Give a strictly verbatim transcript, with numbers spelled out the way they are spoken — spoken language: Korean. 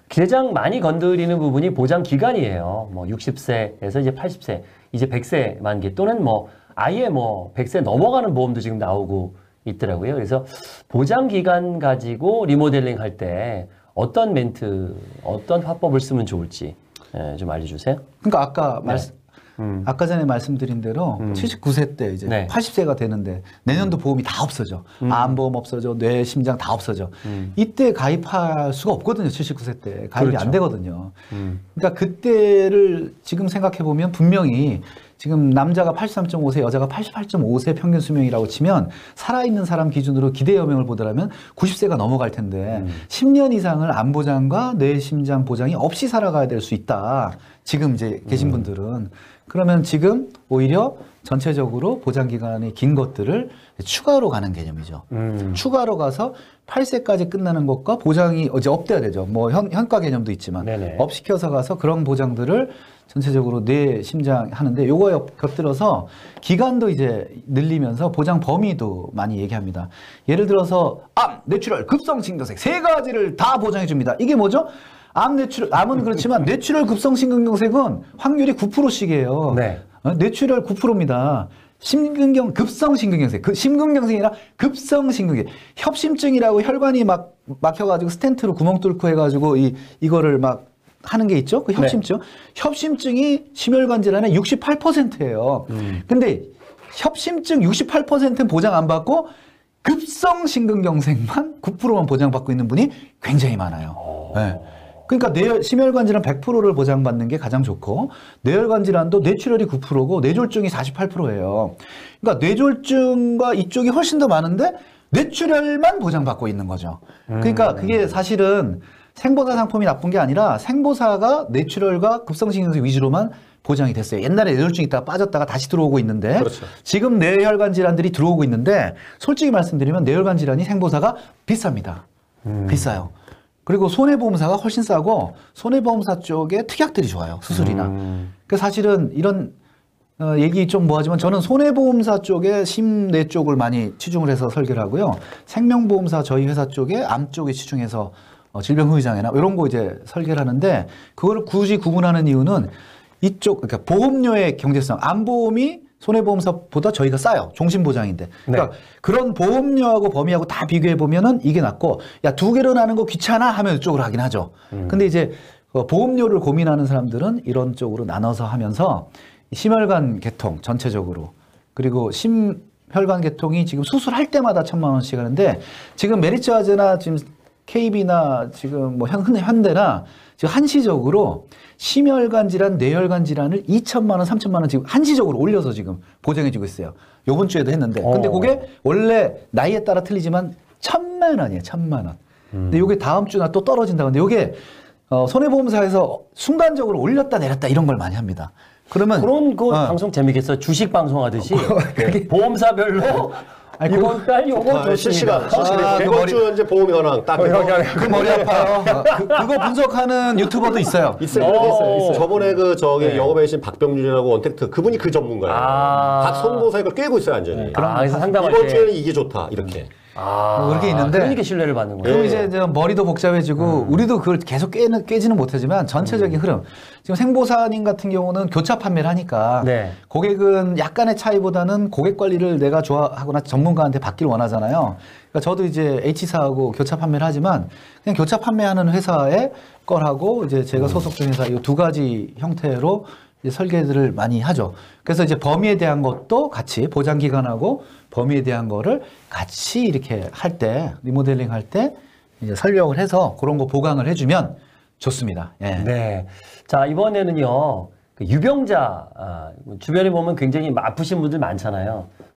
가장 많이 건드리는 부분이 보장 기간이에요. 뭐 육십 세에서 이제 팔십 세, 이제 백 세 만기 또는 뭐 아예 뭐 백 세 넘어가는 보험도 지금 나오고 있더라고요. 그래서 보장 기간 가지고 리모델링 할 때 어떤 멘트, 어떤 화법을 쓰면 좋을지 예, 좀 알려주세요. 그러니까 아까 네. 말씀 음. 아까 전에 말씀드린 대로 음. 칠십구 세 때 이제 네. 팔십 세가 되는데 내년도 보험이 다 없어져. 음. 암보험 없어져, 뇌, 심장 다 없어져. 음. 이때 가입할 수가 없거든요. 칠십구 세 때 가입이 그렇죠. 안 되거든요. 음. 그러니까 그때를 지금 생각해 보면 분명히 지금 남자가 팔십삼 점 오 세, 여자가 팔십팔 점 오 세 평균 수명이라고 치면 살아있는 사람 기준으로 기대 여명을 보더라면 구십 세가 넘어갈 텐데 음. 십 년 이상을 암 보장과 뇌, 심장 보장이 없이 살아가야 될 수 있다. 지금 이제 계신 음. 분들은. 그러면 지금 오히려 전체적으로 보장 기간이 긴 것들을 추가로 가는 개념이죠. 음. 추가로 가서 팔 세까지 끝나는 것과 보장이 이제 업돼야 되죠. 뭐 현, 현가 개념도 있지만 네네. 업시켜서 가서 그런 보장들을 전체적으로 뇌, 심장 하는데 요거에 곁들여서 기간도 이제 늘리면서 보장 범위도 많이 얘기합니다. 예를 들어서 암, 뇌출혈, 급성심근경색 세 가지를 다 보장해 줍니다. 이게 뭐죠? 암 뇌출혈, 암은 그렇지만 뇌출혈 급성심근경색은 확률이 구 퍼센트씩이에요. 네. 어, 뇌출혈 구 퍼센트입니다. 심근경 급성심근경색, 그 심근경색이라 급성심근경, 협심증이라고 혈관이 막 막혀가지고 스텐트로 구멍 뚫고 해가지고 이 이거를 막 하는 게 있죠. 그 협심증. 네. 협심증이 심혈관 질환의 육십팔 퍼센트예요. 음. 근데 협심증 육십팔 퍼센트는 보장 안 받고 급성심근경색만 구 퍼센트만 보장받고 있는 분이 굉장히 많아요. 네. 그러니까 뇌, 심혈관 질환 백 퍼센트를 보장받는 게 가장 좋고 뇌혈관 질환도 뇌출혈이 구 퍼센트고 뇌졸중이 사십팔 퍼센트예요. 그러니까 뇌졸중과 이쪽이 훨씬 더 많은데 뇌출혈만 보장받고 있는 거죠. 그러니까 그게 사실은 생보사 상품이 나쁜 게 아니라 생보사가 뇌출혈과 급성심근경색 위주로만 보장이 됐어요. 옛날에 뇌졸중 있다가 빠졌다가 다시 들어오고 있는데 그렇죠. 지금 뇌혈관 질환들이 들어오고 있는데 솔직히 말씀드리면 뇌혈관 질환이 생보사가 비쌉니다. 음. 비싸요. 그리고 손해보험사가 훨씬 싸고 손해보험사 쪽에 특약들이 좋아요. 수술이나. 음. 그 사실은 이런 어, 얘기 좀 뭐하지만 저는 손해보험사 쪽에 심뇌 쪽을 많이 치중을 해서 설계를 하고요. 생명보험사 저희 회사 쪽에 암 쪽에 치중해서 어, 질병후유장애나 이런 거 이제 설계를 하는데 그거를 굳이 구분하는 이유는 이쪽 그러니까 보험료의 경제성, 암보험이 손해보험사보다 저희가 싸요. 종신보장인데. 그러니까 네. 그런 보험료하고 범위하고 다 비교해 보면은 이게 낫고 야, 두 개로 나는 거 귀찮아 하면 이쪽으로 하긴 하죠. 음. 근데 이제 보험료를 고민하는 사람들은 이런 쪽으로 나눠서 하면서 심혈관 개통 전체적으로 그리고 심혈관 개통이 지금 수술할 때마다 천만 원씩 하는데 지금 메리츠와즈나 지금 케이비나 지금 뭐 현, 현대나 지금 한시적으로 심혈관 질환, 뇌혈관 질환을 이천만 원, 삼천만 원 지금 한시적으로 올려서 지금 보장해주고 있어요. 요번 주에도 했는데. 근데 그게 원래 나이에 따라 틀리지만 천만 원이에요. 천만 원. 음. 근데 요게 다음 주나 또 떨어진다. 근데 요게 어, 손해보험사에서 순간적으로 올렸다 내렸다 이런 걸 많이 합니다. 그러면 그런 거 어. 방송 재밌겠어요. 주식 방송하듯이 네. 보험사별로 아니, 이번 달 요거 좋습니다. 실시간, 실시간. 아, 이번 주 현재 보험 현황 딱. 어, 그 머리 아파요. 그, 그거 분석하는 유튜버도 있어요. 있어요. 오. 있어요. 있어요. 저번에 그 저기 네. 영업외신 박병준이라고 원택트 그분이 그 전문가예요. 아. 박 손보사 이걸 꿰고 있어요 완전히. 네. 아, 그래서 상담할 이번 때. 주에는 이게 좋다 이렇게. 아, 뭐 그렇게 있는데 그러니까 신뢰를 받는 거예요. 그럼 이제 이제 머리도 복잡해지고 음. 우리도 그걸 계속 깨는, 깨지는 못하지만 전체적인 흐름. 지금 생보사님 같은 경우는 교차 판매를 하니까 네. 고객은 약간의 차이보다는 고객 관리를 내가 좋아하거나 전문가한테 받기를 원하잖아요. 그러니까 저도 이제 H사하고 교차 판매를 하지만 그냥 교차 판매하는 회사의 걸하고 이제 제가 소속된 회사 이 두 가지 형태로 이제 설계들을 많이 하죠. 그래서 이제 범위에 대한 것도 같이 보장 기간하고 범위에 대한 거를 같이 이렇게 할 때 리모델링 할 때 이제 설명을 해서 그런 거 보강을 해주면 좋습니다. 예. 네. 자, 이번에는요, 그 유병자, 아, 주변에 보면 굉장히 아프신 분들 많잖아요.